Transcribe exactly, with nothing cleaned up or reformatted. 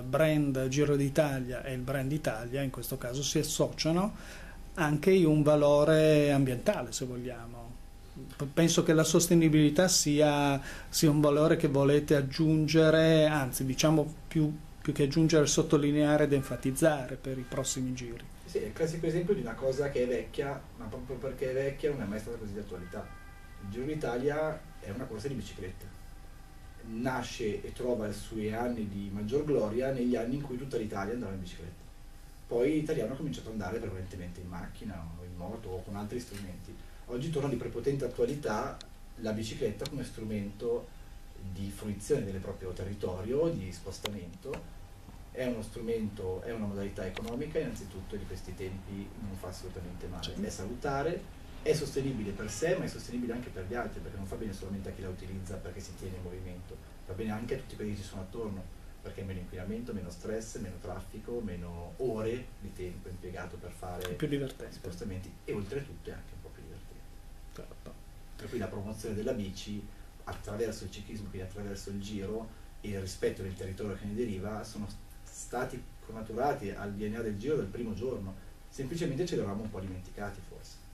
il brand Giro d'Italia e il brand Italia in questo caso si associano anche in un valore ambientale, se vogliamo. Penso che la sostenibilità sia, sia un valore che volete aggiungere, anzi diciamo più, più che aggiungere, sottolineare ed enfatizzare per i prossimi giri. Sì, è il classico esempio di una cosa che è vecchia, ma proprio perché è vecchia non è mai stata così di attualità. Il Giro d'Italia è una corsa di biciclette. Nasce e trova i suoi anni di maggior gloria negli anni in cui tutta l'Italia andava in bicicletta. Poi l'italiano ha cominciato ad andare prevalentemente in macchina o in moto o con altri strumenti. Oggi torna di prepotente attualità la bicicletta come strumento di fruizione del proprio territorio, di spostamento. È uno strumento, è una modalità economica innanzitutto, e di questi tempi non fa assolutamente male. È salutare, è sostenibile per sé, ma è sostenibile anche per gli altri, perché non fa bene solamente a chi la utilizza perché si tiene in movimento, fa bene anche a tutti quelli che ci sono attorno, perché meno inquinamento, meno stress, meno traffico, meno ore di tempo impiegato per fare più divertente. spostamenti, e oltretutto è anche un po' più divertente. Certo. Per cui la promozione della bici attraverso il ciclismo, quindi attraverso il giro e il rispetto del territorio che ne deriva, sono stati connaturati al D N A del giro dal primo giorno, semplicemente ce l'eravamo un po' dimenticati forse.